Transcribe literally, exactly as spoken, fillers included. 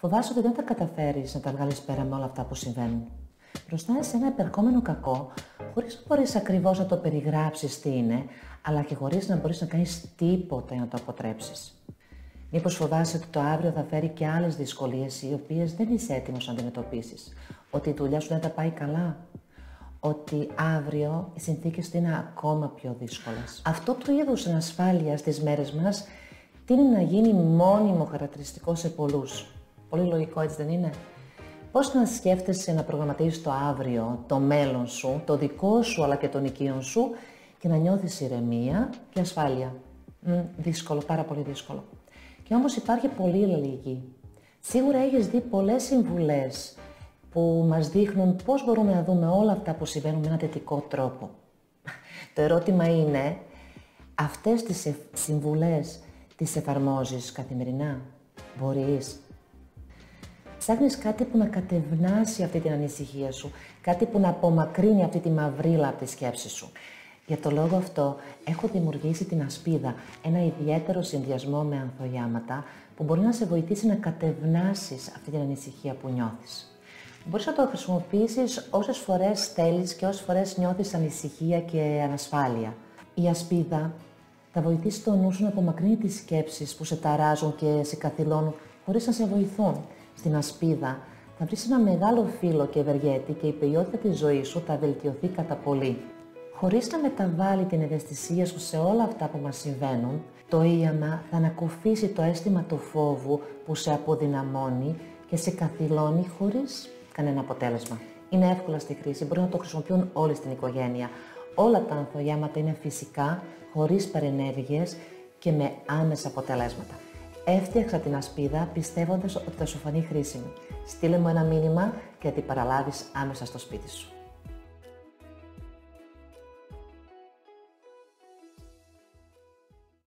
Φοβάσαι ότι δεν θα καταφέρεις να τα βγάλεις πέρα με όλα αυτά που συμβαίνουν. Μπροστά σε ένα επερχόμενο κακό, χωρίς να μπορείς ακριβώς να το περιγράψεις τι είναι, αλλά και χωρίς να μπορείς να κάνεις τίποτα για να το αποτρέψεις. Μήπως φοβάσαι ότι το αύριο θα φέρει και άλλες δυσκολίες οι οποίες δεν είσαι έτοιμος να αντιμετωπίσεις, ότι η δουλειά σου δεν θα πάει καλά, ότι αύριο οι συνθήκες θα είναι ακόμα πιο δύσκολες. Αυτό το είδος ανασφάλειας στις μέρες μας τείνει να γίνει μόνιμο χαρακτηριστικό σε πολλούς. Πολύ λογικό, έτσι δεν είναι? Πώς να σκέφτεσαι να προγραμματίσεις το αύριο, το μέλλον σου, το δικό σου αλλά και των οικείων σου και να νιώθεις ηρεμία και ασφάλεια? Μ, δύσκολο, πάρα πολύ δύσκολο. Και όμως υπάρχει πολύ αλληλεγγύη. Σίγουρα έχεις δει πολλές συμβουλές που μας δείχνουν πώς μπορούμε να δούμε όλα αυτά που συμβαίνουν με ένα θετικό τρόπο. Το ερώτημα είναι, αυτές τις συμβουλές τις εφαρμόζεις καθημερινά? Μπορείς? Ψάχνεις κάτι που να κατευνάσει αυτή την ανησυχία σου, κάτι που να απομακρύνει αυτή τη μαυρίλα από τη σκέψη σου. Για το λόγο αυτό έχω δημιουργήσει την ασπίδα, ένα ιδιαίτερο συνδυασμό με ανθογιάματα που μπορεί να σε βοηθήσει να κατευνάσεις αυτή την ανησυχία που νιώθεις. Μπορείς να το χρησιμοποιήσεις όσες φορές θέλεις και όσες φορές νιώθεις ανησυχία και ανασφάλεια. Η ασπίδα θα βοηθήσει το νου σου να απομακρύνει τις σκέψεις που σε ταράζουν και σε καθυλώνουν χωρίς να σε βοηθούν. Στην ασπίδα θα βρεις ένα μεγάλο φύλλο και ευεργέτη και η ποιότητα της ζωής σου θα βελτιωθεί κατά πολύ. Χωρίς να μεταβάλει την ευαισθησία σου σε όλα αυτά που μας συμβαίνουν, το ίαμα θα ανακουφίσει το αίσθημα του φόβου που σε αποδυναμώνει και σε καθυλώνει χωρίς κανένα αποτέλεσμα. Είναι εύκολα στη χρήση, μπορεί να το χρησιμοποιούν όλοι στην οικογένεια. Όλα τα ανθογιάματα είναι φυσικά, χωρίς παρενέργειες και με άμεσα αποτελέσματα. Έφτιαξα την ασπίδα πιστεύοντας ότι θα σου φανεί χρήσιμη. Στείλε μου ένα μήνυμα και θα την παραλάβεις άμεσα στο σπίτι σου.